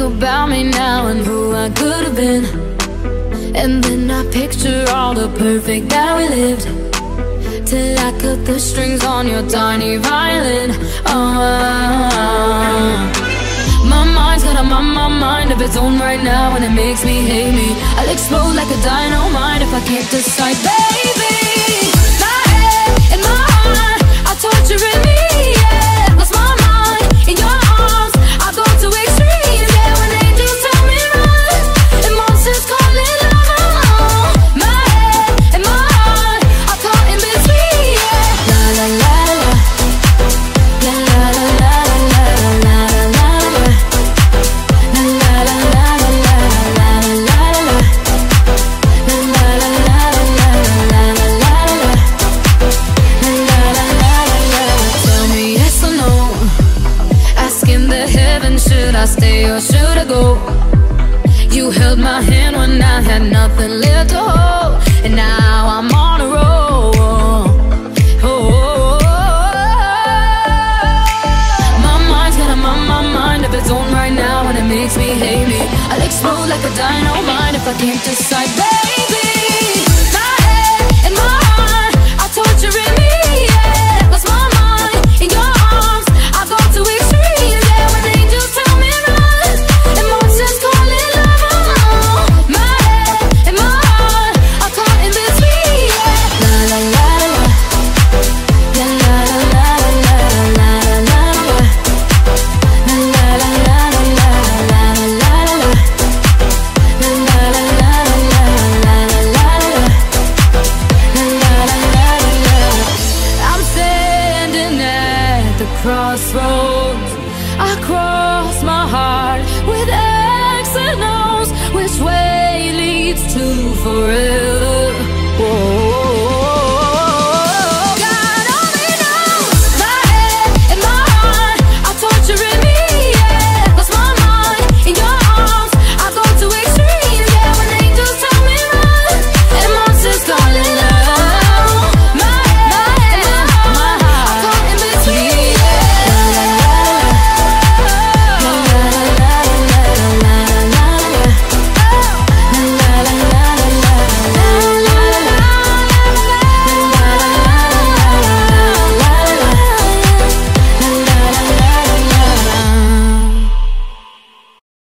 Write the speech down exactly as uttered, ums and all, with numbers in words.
about me now and who I could have been. And then I picture all the perfect that we lived, till I cut the strings on your tiny violin. Oh, my mind's got a my, my mind of its own right now, and it makes me hate me. I'll explode like a dynamite if I can't decide, baby. My head and my heart are torturing me, yeah. Lost my mind in your arms, I go to extremes, yeah. When angels tell me run and monsters call it love. My head and my heart are caught in between, yeah. La la la la, la la la la la la la la la, la la la la la la la la la, la la la la la la la la. Tell me yes or no, asking the heavens, should I stay or should I go? You held my hand when I had nothing left to hold, and now I'm on a roll. Oh, my mind's got a my, my mind of its own right now, and it makes me hate me. I'll explode like a dynamite if I can't decide, baby. My head and my heart are torturing me, yeah. Lost my mind in your arms, I go to extremes, yeah. When angels tell me run and monsters call it love. My head and my heart are caught in between, yeah. La la la la, la la la la la la la la, la la la la la la la la la, la la la la la la. I'm standing at the crossroads, I cross my heart with X and O's. Which way leads to forever?